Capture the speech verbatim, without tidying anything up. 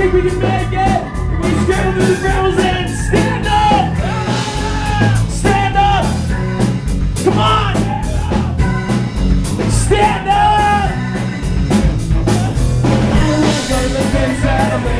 think we can make it. We scramble through the brambles and stand up. Stand up. Come on. Stand up. You ain't gonna make it out of me.